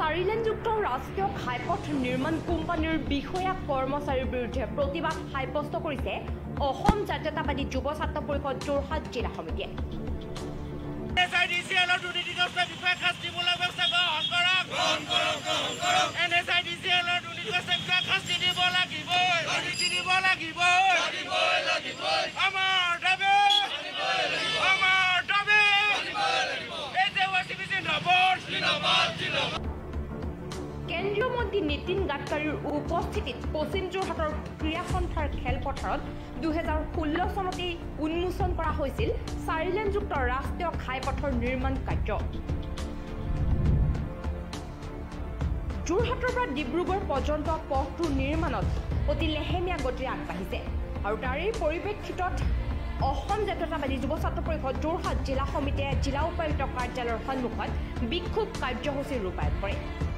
চাৰিলেনযুক্ত ৰাষ্ট্ৰীয় ঘাইপথ নিৰ্মাণ কোম্পানীৰ বিষয়া কৰ্মচাৰীৰ বিৰুদ্ধে প্ৰতিবাদ সাব্যস্ত কৰিছে অসম জাতীয়তাবাদী যুৱ ছাত্ৰ পৰিষদ যোৰহাট জিলা সমিতিয়ে। কেন্দ্ৰীয় মন্ত্ৰী নীতিন গাডকাৰীৰ উপস্থিতিত পশ্চিম যোৰহাটৰ ক্ৰীড়া সন্থাৰ খেলপথাৰত 2016 চনতেই উন্মোচন কৰা হৈছিল চাৰিলেনযুক্ত ৰাষ্ট্ৰীয় ঘাইপথৰ নিৰ্মাণ কাৰ্য। যোৰহাটৰ পৰা ডিব্ৰুগড় পৰ্যন্ত পথটোৰ নিৰ্মাণত অতি লেহেমীয়া গতিৰে আগবাঢ়িছে আৰু তাৰে পৰিপ্ৰেক্ষিতত অসম জাতীয়তাবাদী যুৱ ছাত্ৰ পৰিষদ যোৰহাট জিলা সমিতিয়ে জিলা উপায়ুক্ত কাৰ্যালয়ৰ সন্মুখত বিক্ষোভ কাৰ্যসূচী ৰূপায়ণ কৰে।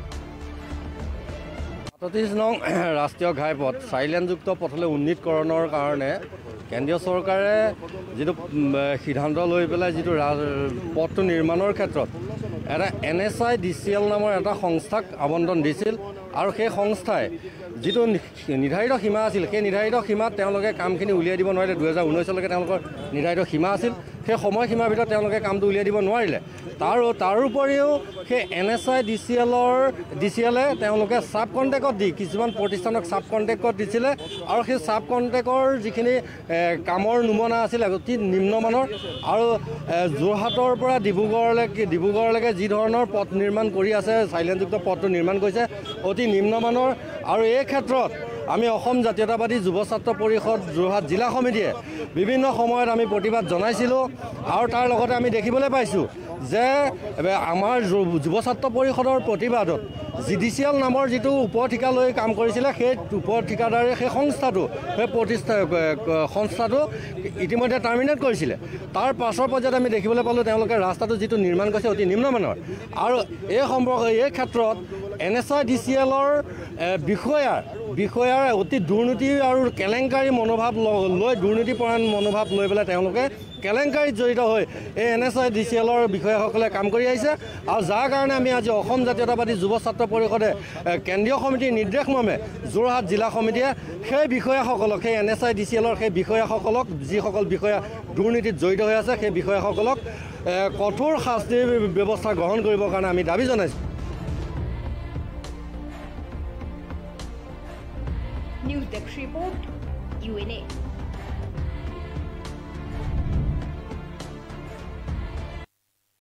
৩৭ নং ৰাষ্ট্ৰীয় ঘাইপথ চাৰিলেনযুক্ত পথলৈ উন্নীতকৰণৰ কাৰণে কেন্দ্ৰীয় চৰকাৰে যিটো সিদ্ধান্ত লৈ পেলাই যিটো পথটো নিৰ্মাণৰ ক্ষেত্ৰত এটা NSIDCL নামৰ এটা সংস্থাক আবণ্টন দিছিল আৰু সেই সংস্থাই যিটো নিৰ্ধাৰিত সীমা আছিল সেই নিৰ্ধাৰিত সীমাত তেওঁলোকে কামখিনি উলিয়াই দিব নোৱাৰিলে। 2019লৈকে তেওঁলোকৰ নিৰ্ধাৰিত সীমা আছিল, সেই সময়সীমাৰ ভিতৰত তেওঁলোকে কামটো উলিয়াই দিব নোৱাৰিলে। তাৰোপৰিও সেই NSIDCLে তেওঁলোকে ছাব কণ্ট্ৰেক্টত দি কিছুমান প্ৰতিষ্ঠানক ছাব কণ্ট্ৰেক্টত দিছিলে আৰু সেই ছাব কণ্ট্ৰেক্টৰ যিখিনি কামৰ নমুনা আছিলে অতি নিম্নমানৰ আৰু যোৰহাটৰ পৰা ডিব্ৰুগড়লৈকে যি ধৰণৰ পথ নিৰ্মাণ কৰি আছে, চাৰিলেনযুক্ত পথটো নিৰ্মাণ কৰিছে অতি নিম্নমানৰ। আৰু এই ক্ষেত্ৰত আমি অসম জাতীয়তাবাদী যুৱ ছাত্ৰ পৰিষদ যোৰহাট জিলা সমিতিয়ে বিভিন্ন সময়ত আমি প্ৰতিবাদ জনাইছিলোঁ আৰু তাৰ লগতে আমি দেখিবলৈ পাইছোঁ যে আমাৰ যুৱ ছাত্ৰ পৰিষদৰ প্ৰতিবাদত GDCL নামৰ যিটো উপ ঠিকা লৈ কাম কৰিছিলে সেই উপ ঠিকাদাৰে সেই সংস্থাটো ইতিমধ্যে টাৰ্মিনেট কৰিছিলে। তাৰ পাছৰ পৰ্যায়ত আমি দেখিবলৈ পালোঁ তেওঁলোকে ৰাস্তাটো যিটো নিৰ্মাণ কৰিছে অতি নিম্নমানৰ আৰু এই ক্ষেত্ৰত NSIDCLৰ বিষয়াৰ অতি দুৰ্নীতি আৰু কেলেংকাৰী মনোভাৱ লৈ দুৰ্নীতিপৰায়ণ মনোভাৱ লৈ পেলাই তেওঁলোকে কেলেংকাৰীত জড়িত হৈ এই NSIDCLৰ বিষয়াসকলে কাম কৰি আহিছে আৰু যাৰ কাৰণে আমি আজি অসম জাতীয়তাবাদী যুৱ ছাত্ৰ পৰিষদে কেন্দ্ৰীয় সমিতিৰ নিৰ্দেশমৰ্মে যোৰহাট জিলা সমিতিয়ে সেই বিষয়াসকলক সেই NSIDCLৰ সেই বিষয়াসকলক যিসকল বিষয়া দুৰ্নীতিত জড়িত হৈ আছে সেই বিষয়াসকলক কঠোৰ শাস্তিৰ ব্যৱস্থা গ্ৰহণ কৰিবৰ কাৰণে আমি দাবী জনাইছোঁ। News desk report UNA।